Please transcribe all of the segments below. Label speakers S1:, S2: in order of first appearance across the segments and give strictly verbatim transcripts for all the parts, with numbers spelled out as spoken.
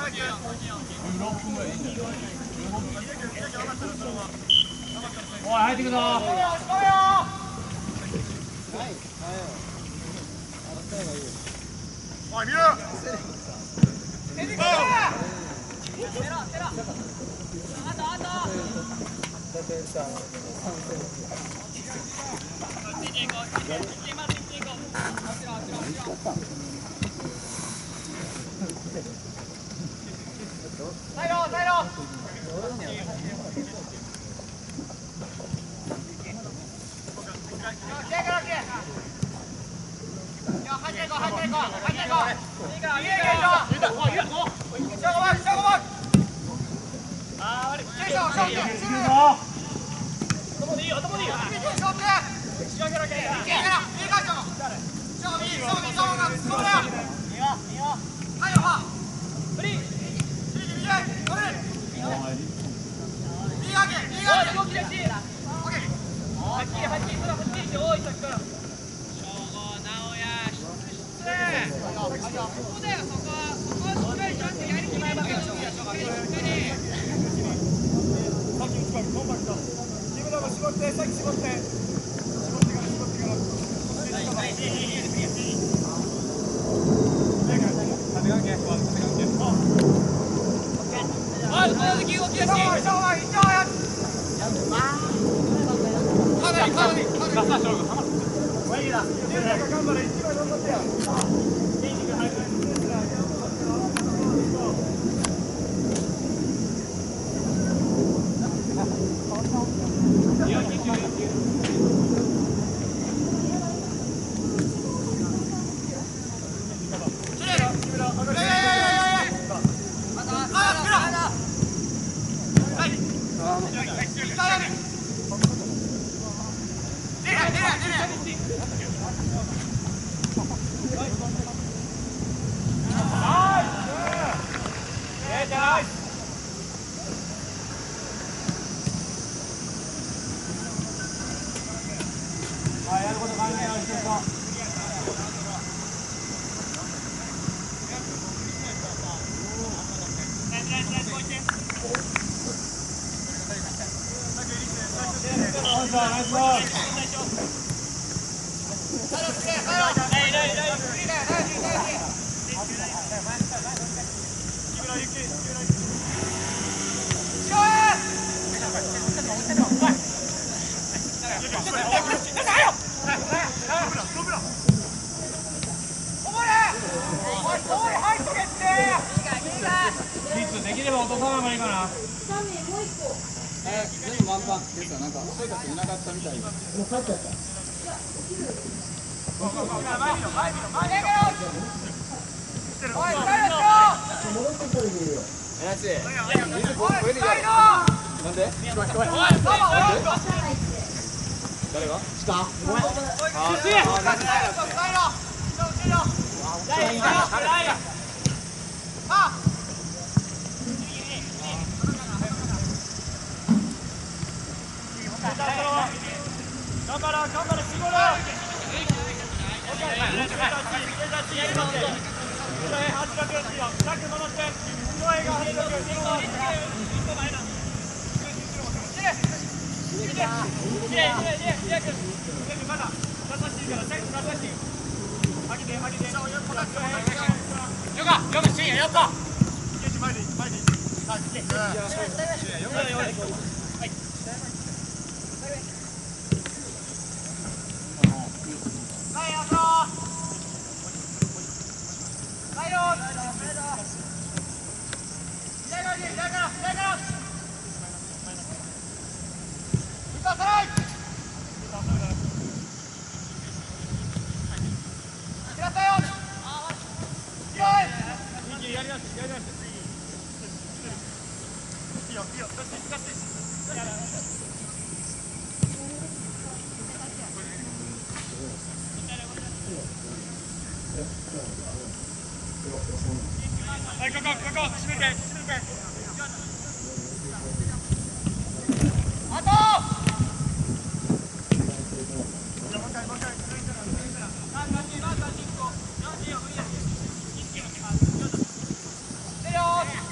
S1: おい入ってくぞ。
S2: おい見ろ。
S1: できれば落とさない方がいいかな。
S3: え、全部満帆ですか。なんかそういう方いなかったみたい。もう帰っちゃった。えらしい。水これでやる。なんで？誰が？下？ごめん。あ。頑張ろう頑張れ絞ろう。はい、ここ、ここ、閉めて、閉めて。あと。もう一回、もう一回。三三二、三三二、五、四二、四、二、一、一、一、出るよ。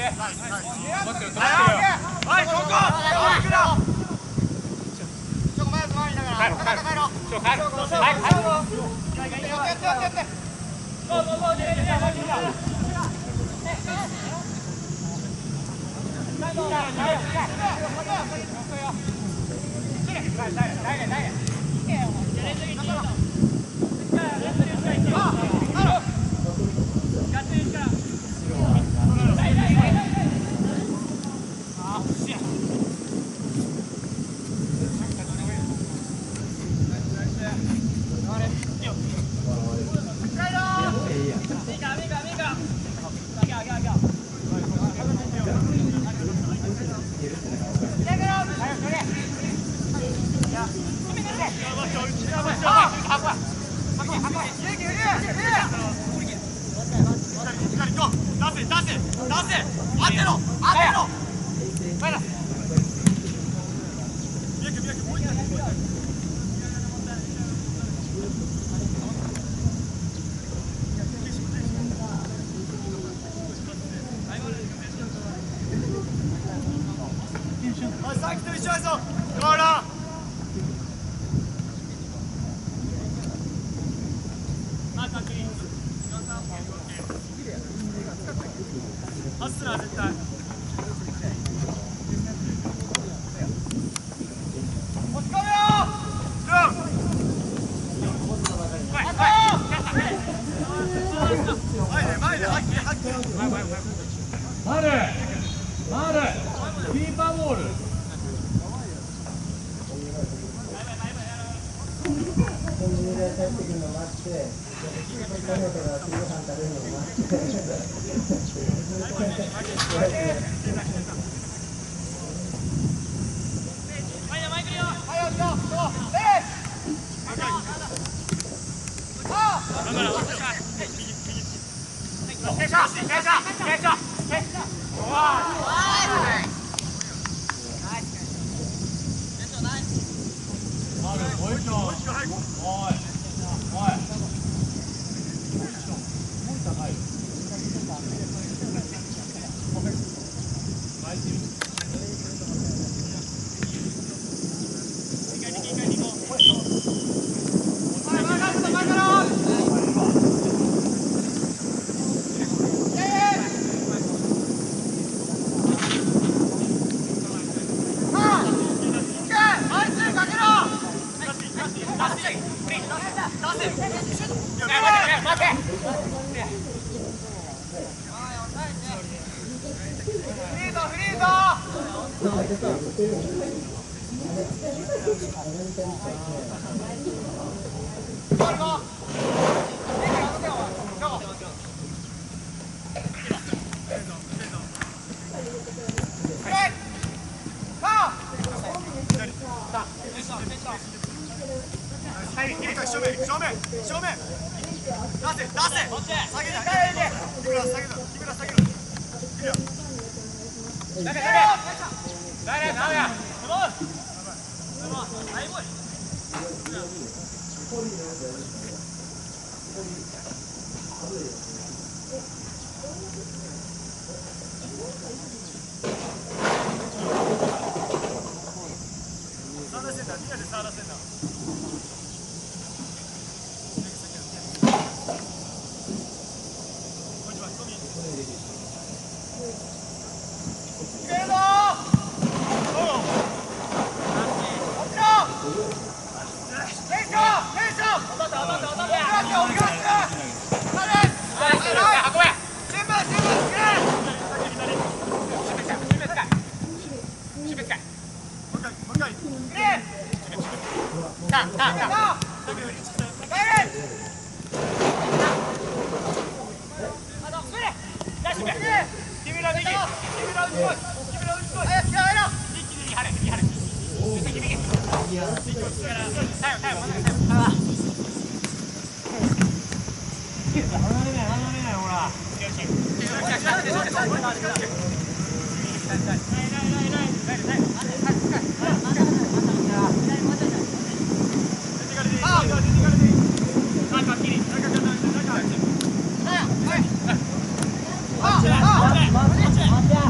S2: Hãy subscribe cho kênh Ghiền Mì Gõ để không bỏ lỡ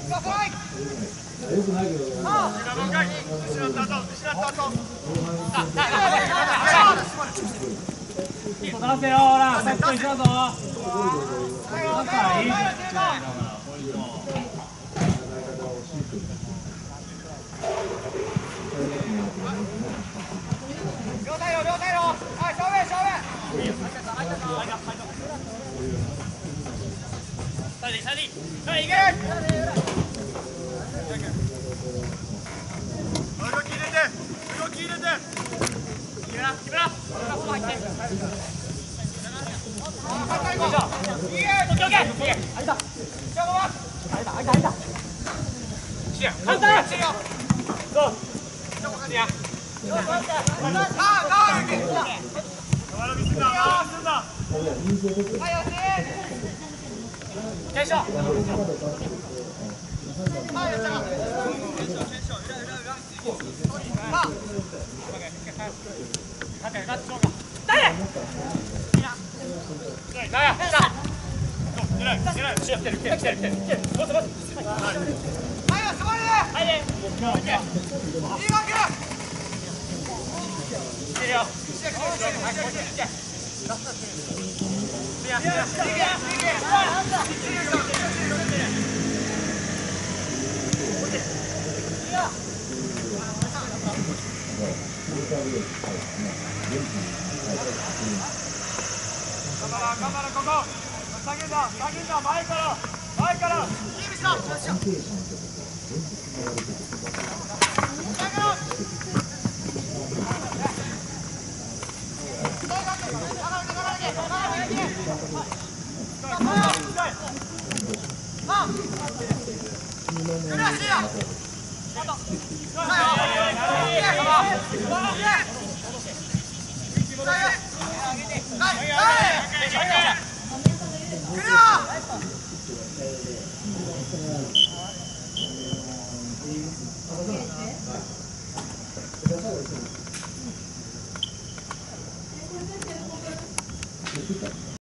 S3: よくないけどね。
S1: 出せよ、ほら、さっきと一緒だぞ。だからいいじゃん。
S2: 両対応、両対応。はい、正面、正面。下地、下地。はい、いけ。動き入れて、動き入れて。木村、木村。ここ入って。最後。いいよ、オッケー、オッケー。あいた。じゃあ、あいた、あいた、あいた。簡単。そう。いや。ああ、いけ。あら、見せた。ああ、すんだ。はい、よし。決勝。はい、やった。頑張れ、ここ。下げんだ、下げんだ、前から、前から。いい道だ。はい。